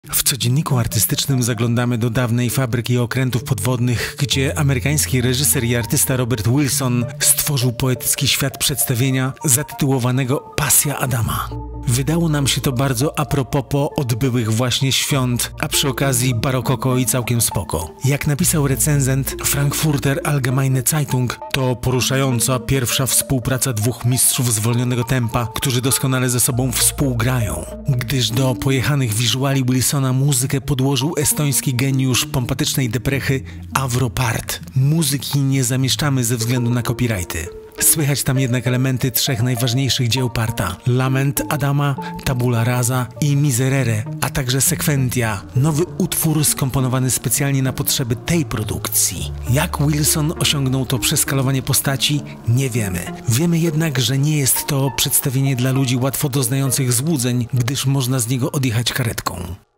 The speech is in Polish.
W codzienniku artystycznym zaglądamy do dawnej fabryki okrętów podwodnych, gdzie amerykański reżyser i artysta Robert Wilson stworzył poetycki świat przedstawienia zatytułowanego Pasja Adama. Wydało nam się to bardzo a propos odbyłych właśnie świąt, a przy okazji barokoko i całkiem spoko. Jak napisał recenzent Frankfurter Allgemeine Zeitung, to poruszająca pierwsza współpraca dwóch mistrzów zwolnionego tempa, którzy doskonale ze sobą współgrają. Gdyż do pojechanych wizuali Wilsona muzykę podłożył estoński geniusz pompatycznej deprechy Avro Part. Muzyki nie zamieszczamy ze względu na copyrighty. Słychać tam jednak elementy trzech najważniejszych dzieł Parta: Lament Adama, Tabula Rasa i Miserere, a także Sequentia, nowy utwór skomponowany specjalnie na potrzeby tej produkcji. Jak Wilson osiągnął to przeskalowanie postaci, nie wiemy. Wiemy jednak, że nie jest to przedstawienie dla ludzi łatwo doznających złudzeń, gdyż można z niego odjechać karetką.